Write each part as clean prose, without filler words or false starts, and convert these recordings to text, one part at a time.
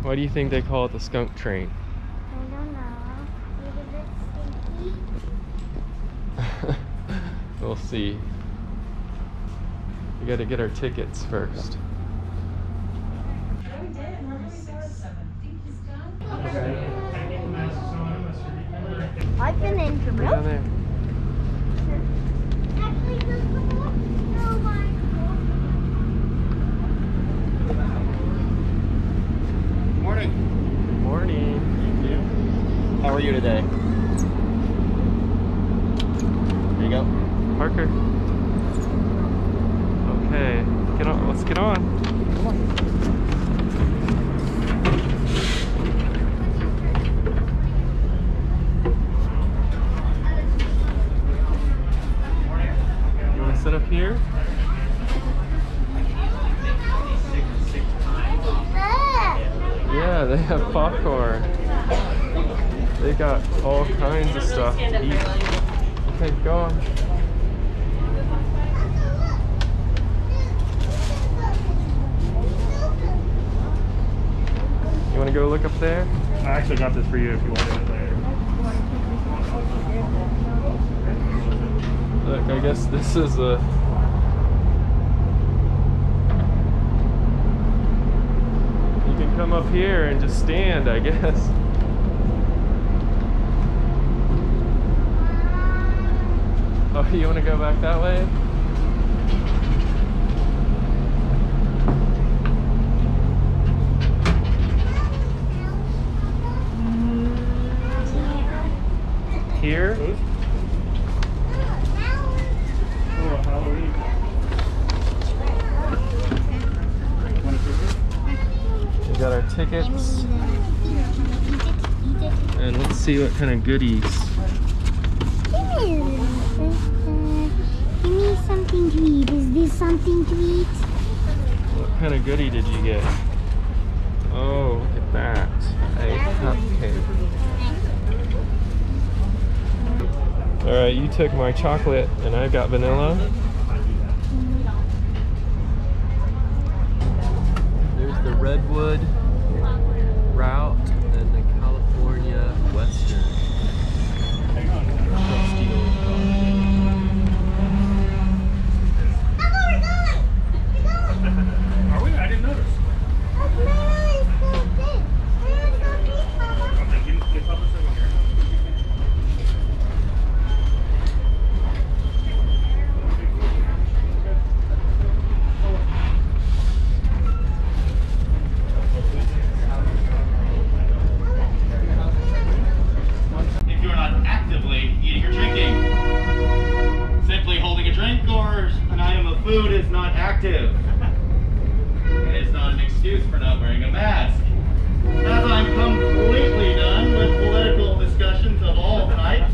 Why do you think they call it the Skunk Train? I don't know. Maybe it's stinky. We'll see. We gotta get our tickets first. I've been in Right down there. Actually, there's the book. No, Morning. Morning. How are you today? There you go. Parker. Okay, get on. Let's get on. Come on. You want to sit up here? Yeah, they have popcorn. They got all kinds of stuff to eat. Okay, go on. You want to go look up there? I actually got this for you if you wanted it later. Look, I guess this is a... You can come up here and just stand, I guess. Oh, you want to go back that way? Here? Oh, Halloween. We got our tickets. And let's see what kind of goodies. Give me something to eat. Is this something to eat? What kind of goodie did you get? Oh, look at that. A cupcake. Alright, you took my chocolate and I've got vanilla. There's the Redwood route and the California Western. Are we? I didn't notice. Get public over here. If you're not actively eating or drinking, simply holding a drink or an item of food is not active. It is not an excuse for not wearing a mask. As I'm completely done with political discussions of all types,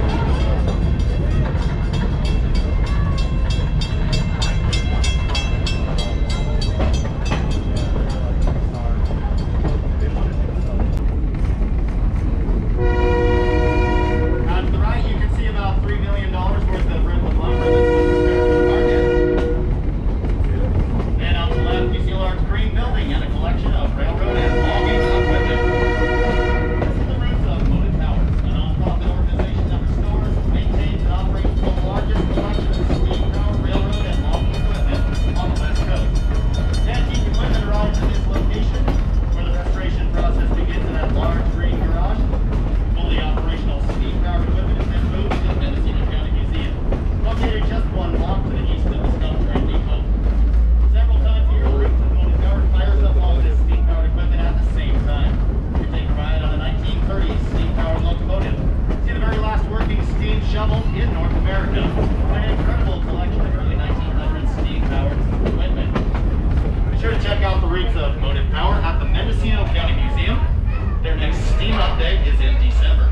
on the right you can see about $3 million worth of redwood lumber that's been prepared for the market. And on the left you see a large green building and a collection of railroad and logging equipment. This is the roots of Motive Power, a non-profit organization that restores, maintains, and operates the largest collection of steam power, railroad, and logging equipment on the West Coast. Antique equipment arrives at this location, where the restoration process begins in that large green garage. Fully operational steam power equipment is then moved to the Mendocino County Museum, located just one block to the east of the Skunk Train Depot. Several times a year, the roots of Motive Power fires up all this steam powered equipment at the same time. You take a ride on a 1930s steam powered locomotive. See the very last working steam shovel in North America. An incredible collection of early 1900s steam powered equipment. Be sure to check out the roots of Motive Power at the Mendocino County Museum. Their next steam update is in December.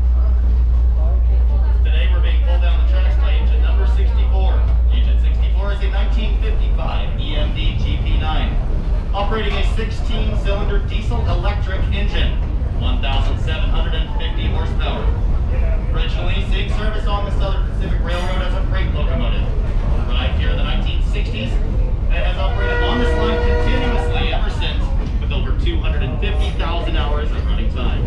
Today we're being pulled down the tracks by engine number 64. Engine 64 is a 1955 EMD GP9, operating a 16-cylinder diesel-electric engine, 1,750 horsepower. Originally seeing service on the Southern Pacific Railroad as a freight locomotive. Arrived here in the 1960s and has operated on this line continuously ever since, with over 250,000 hours of running time.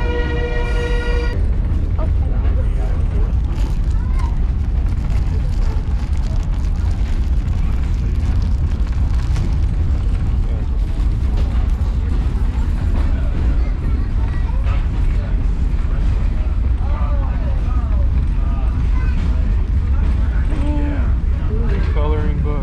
Coloring book.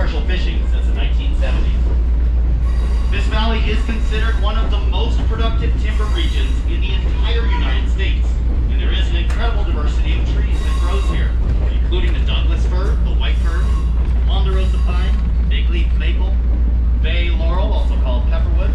commercial fishing since the 1970s. This valley is considered one of the most productive timber regions in the entire United States, and there is an incredible diversity of trees that grows here, including the Douglas fir, the white fir, ponderosa pine, big leaf maple, bay laurel, also called pepperwood.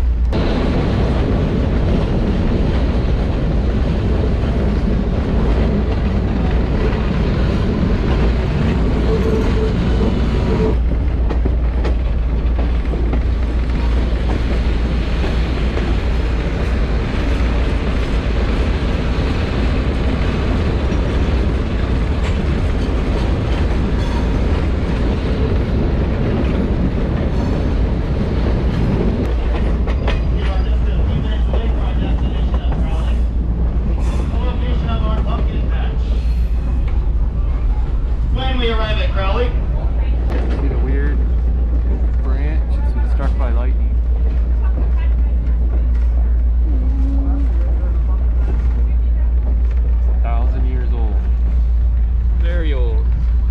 When we arrive at Crowley, See the weird branch? It's been struck by lightning. It's 1,000 years old. Very old.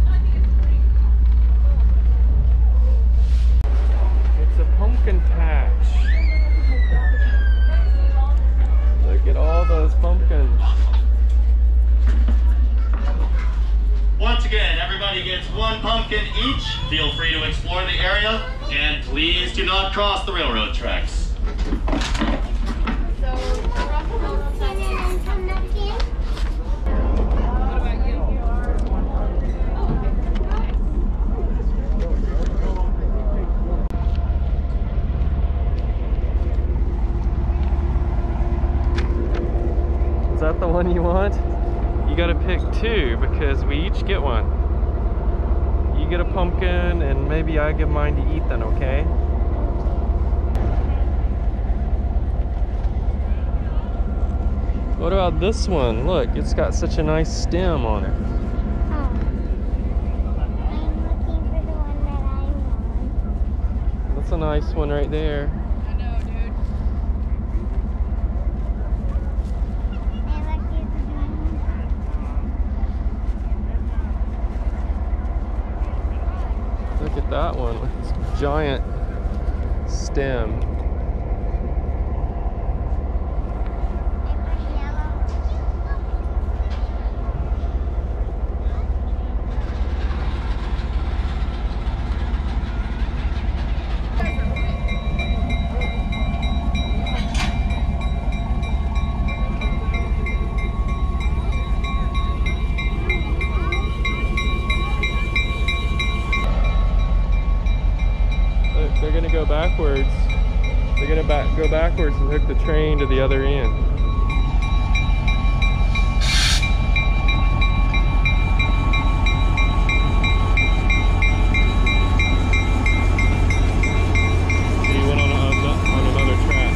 It's a pumpkin patch. Look at all those pumpkins. once again, everybody gets one pumpkin each. Feel free to explore the area, and please do not cross the railroad tracks. Is that the one you want? You gotta pick two because we each get one. You get a pumpkin and maybe I give mine to Ethan, okay? What about this one? Look, it's got such a nice stem on it. That's a nice one right there. Look at that one with this giant stem. They're gonna go backwards. They're gonna go backwards and hook the train to the other end. So you went on another track.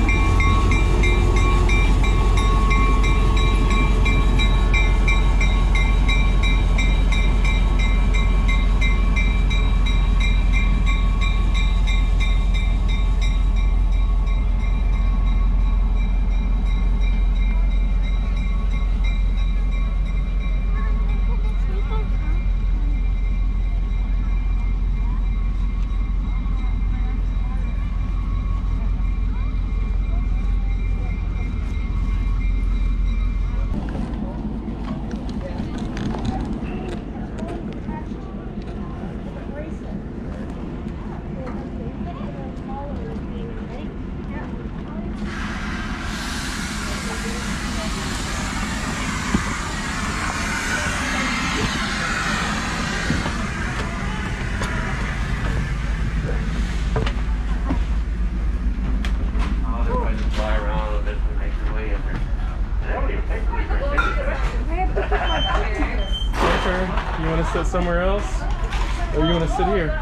You want to sit somewhere else? Or you want to sit here?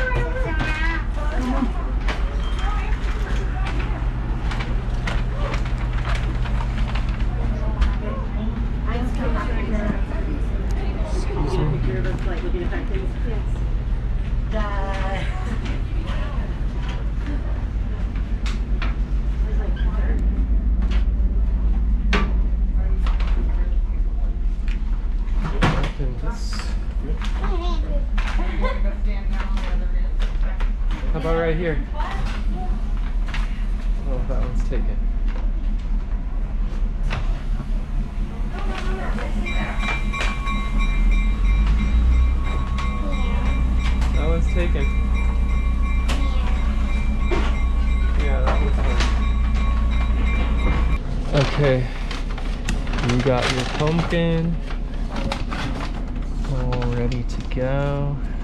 Excuse me. How about right here? Oh, that one's taken. That one's taken. Yeah, that one's fine. Okay, you got your pumpkin all ready to go.